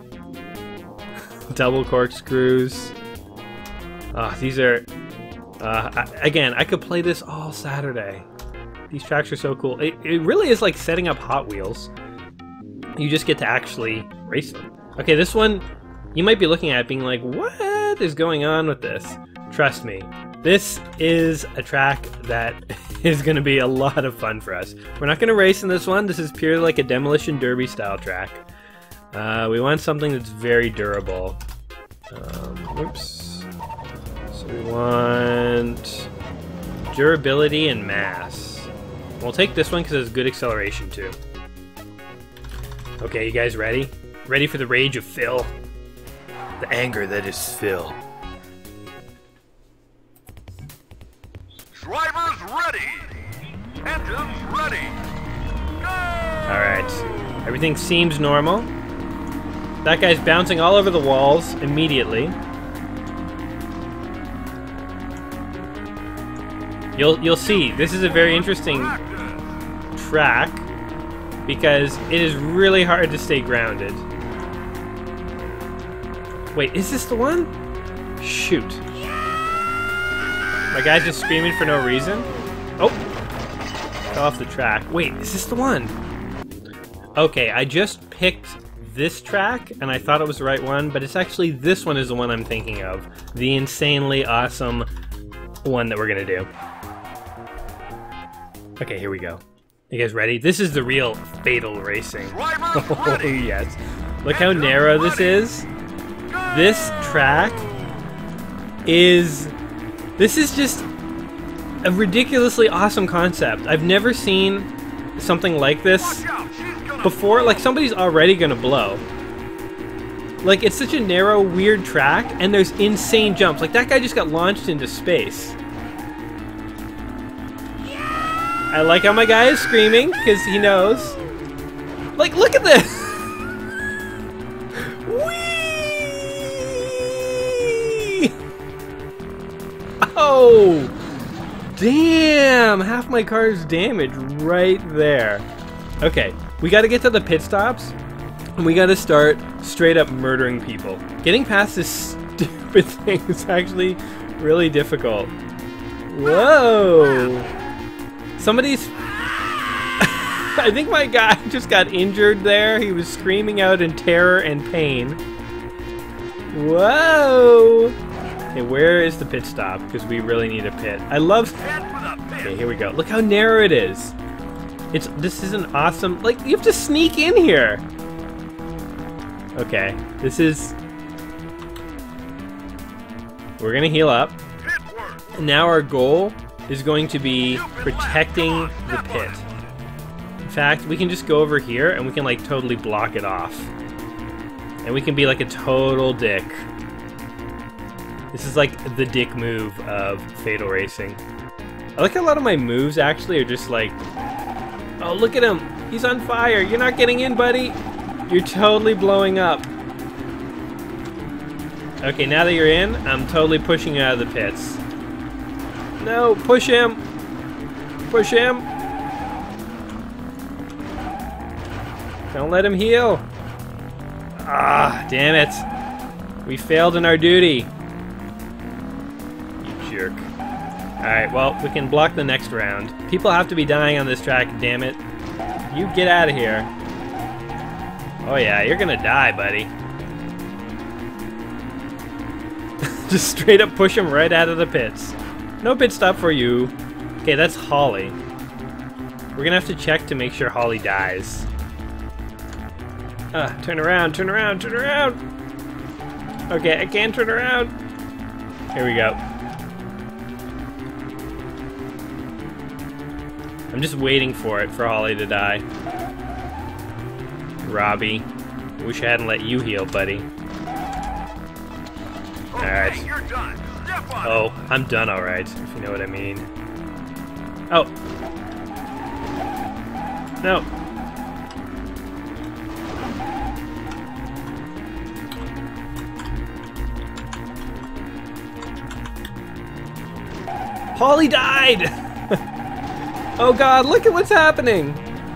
Double corkscrews. Ah, oh, these are. Uh, I, again, I could play this all Saturday. These tracks are so cool. It it really is like setting up Hot Wheels. You just get to actually race them. Okay, this one, you might be looking at it being like, what is going on with this? Trust me, this is a track that is going to be a lot of fun for us. We're not going to race in this one. This is purely like a demolition derby style track. Uh, we want something that's very durable. Um, whoops. So we want durability and mass. We'll take this one because it has good acceleration too. Okay, you guys ready? Ready for the rage of Phil? The anger that is Phil. Drivers ready! Engines ready! Go! Alright. Everything seems normal. That guy's bouncing all over the walls immediately. You'll you'll see, this is a very interesting track because it is really hard to stay grounded. Wait, is this the one? Shoot. My guy's just screaming for no reason. Oh! Fell off the track. Wait, is this the one? Okay, I just picked this track, and I thought it was the right one, but it's actually this one is the one I'm thinking of. The insanely awesome one that we're gonna do. Okay, here we go. You guys ready? This is the real fatal racing. Oh, yes. Look how narrow this is. This track is... This is just a ridiculously awesome concept. I've never seen something like this before. Like, somebody's already gonna blow. Like, it's such a narrow, weird track, and there's insane jumps. Like, that guy just got launched into space. I like how my guy is screaming, because he knows. Like, look at this! Whee! Oh! Damn! Half my car's damaged right there. Okay, we gotta get to the pit stops, and we gotta start straight up murdering people. Getting past this stupid thing is actually really difficult. Whoa! Somebody's... I think my guy just got injured there. He was screaming out in terror and pain. Whoa! Okay, where is the pit stop? Because we really need a pit. I love... Okay, here we go. Look how narrow it is. It's This is an awesome... Like, you have to sneak in here. Okay, this is... We're gonna heal up. And now our goal is going to be protecting the pit. In fact, we can just go over here and we can like totally block it off. And we can be like a total dick. This is like the dick move of Fatal Racing. I like how a lot of my moves actually are just like, oh, look at him. He's on fire. You're not getting in, buddy. You're totally blowing up. Okay, now that you're in, I'm totally pushing you out of the pits. No, push him. Push him. Don't let him heal. Ah, damn it. We failed in our duty. You jerk. Alright, well, we can block the next round. People have to be dying on this track, damn it. You get out of here. Oh yeah, you're gonna die, buddy. Just straight up push him right out of the pits. No pit stop for you. Okay, that's Holly. We're gonna have to check to make sure Holly dies. Ah, turn around, turn around, turn around! Okay, I can't turn around. Here we go. I'm just waiting for it, for Holly to die. Robbie. Wish I hadn't let you heal, buddy. Alright. Oh, I'm done alright, if you know what I mean. Oh. No. Holly died! Oh god, look at what's happening!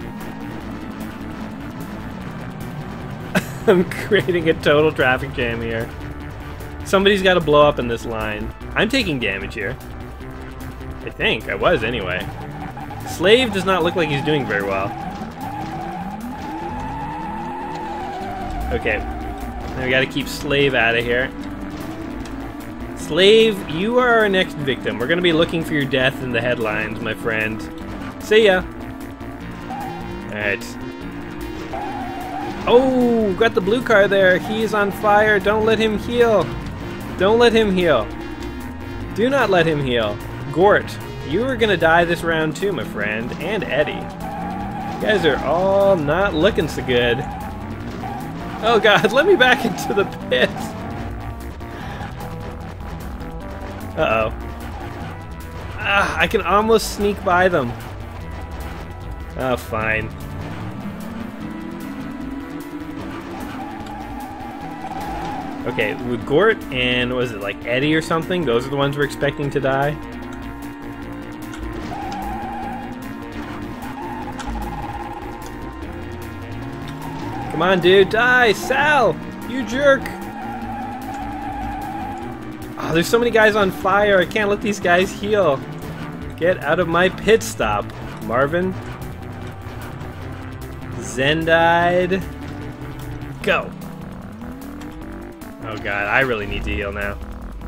I'm creating a total traffic jam here. Somebody's got to blow up in this line. I'm taking damage here. I think. I was, anyway. Slave does not look like he's doing very well. Okay. Now we got to keep Slave out of here. Slave, you are our next victim. We're going to be looking for your death in the headlines, my friend. See ya. Alright. Oh, got the blue car there. He's on fire. Don't let him heal. Don't let him heal. Do not let him heal. Gort, you are gonna die this round too, my friend. And Eddie. You guys are all not looking so good. Oh god, let me back into the pit. Uh-oh. Ah, I can almost sneak by them. Oh, fine. Okay, with Gort and, was it like Eddie or something? Those are the ones we're expecting to die? Come on, dude, die! Sal! You jerk! Oh, there's so many guys on fire, I can't let these guys heal. Get out of my pit stop, Marvin. Zen died. Go! Oh god, I really need to heal now.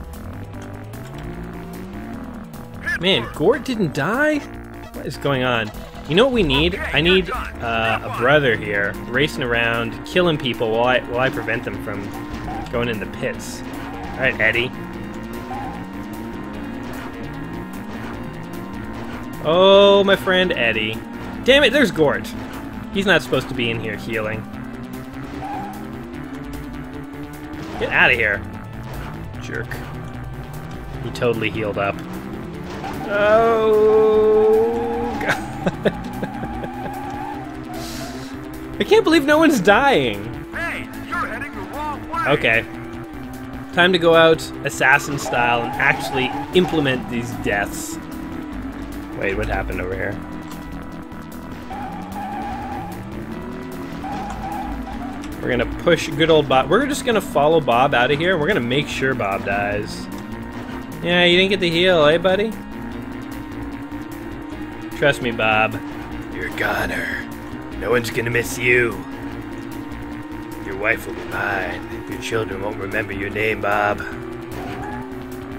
Man, Gort didn't die? What is going on? You know what we need? I need uh, a brother here, racing around, killing people while I, while I prevent them from going in the pits. Alright, Eddie. Oh, my friend Eddie. Damn it, there's Gort. He's not supposed to be in here healing. Get out of here. Jerk. He totally healed up. Oh, God. I can't believe no one's dying. Hey, you're heading the wrong way. Okay. Time to go out assassin style and actually implement these deaths. Wait, what happened over here? We're gonna push good old Bob. We're just gonna follow Bob out of here. We're gonna make sure Bob dies. Yeah, you didn't get the heal, eh, buddy? Trust me, Bob. You're a goner. No one's gonna miss you. Your wife will be mine. Your children won't remember your name, Bob.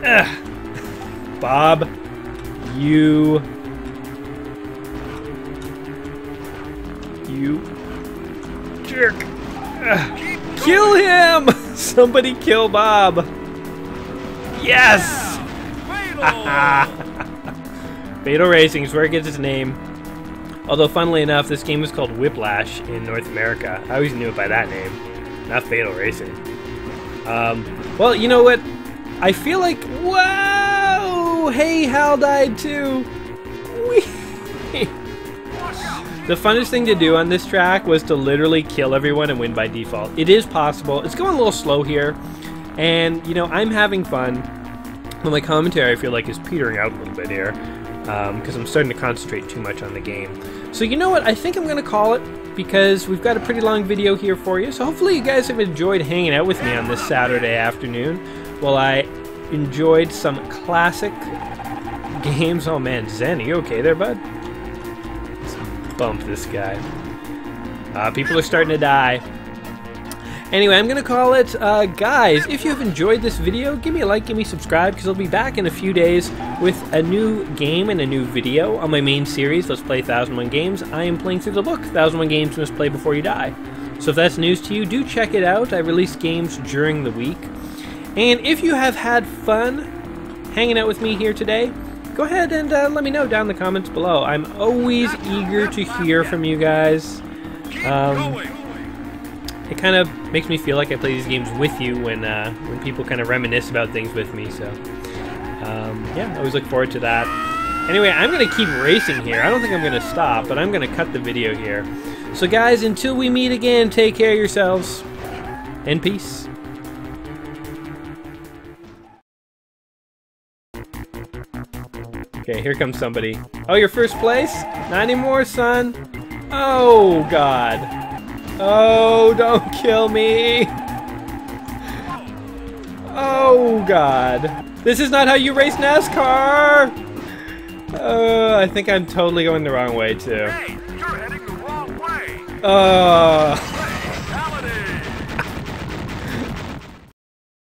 Ugh. Bob, you... You... jerk. Ugh. Kill him! Somebody kill Bob! Yes! Fatal Racing is where it gets its name. Although, funnily enough, this game is called Whiplash in North America. I always knew it by that name, not Fatal Racing. Um, well, you know what? I feel like... Whoa! Hey, Hal died too! Whee! The funnest thing to do on this track was to literally kill everyone and win by default. It is possible. It's going a little slow here. And, you know, I'm having fun. But my commentary, I feel like, is petering out a little bit here. Because um, I'm starting to concentrate too much on the game. So you know what? I think I'm going to call it, because we've got a pretty long video here for you. So hopefully you guys have enjoyed hanging out with me on this Saturday afternoon while I enjoyed some classic games. Oh man, Zen, are you okay there, bud? Let's bump this guy. Uh, people are starting to die. Anyway, I'm going to call it, uh, guys, if you have enjoyed this video, give me a like, give me a subscribe, because I'll be back in a few days with a new game and a new video on my main series, Let's Play one thousand one Games. I am playing through the book, one thousand one Games You Must Play Before You Die. So if that's news to you, do check it out. I release games during the week. And if you have had fun hanging out with me here today, go ahead and uh, let me know down in the comments below. I'm always eager to hear from you guys. Um... It kind of makes me feel like I play these games with you when uh, when people kind of reminisce about things with me. So, um, yeah, I always look forward to that. Anyway, I'm going to keep racing here. I don't think I'm going to stop, but I'm going to cut the video here. So, guys, until we meet again, take care of yourselves, and peace. Okay, here comes somebody. Oh, your first place? Not anymore, son. Oh, God. Oh, don't kill me! Oh, God. This is not how you race NASCAR! Uh, I think I'm totally going the wrong way, too. Hey, you're heading the wrong way! Uh...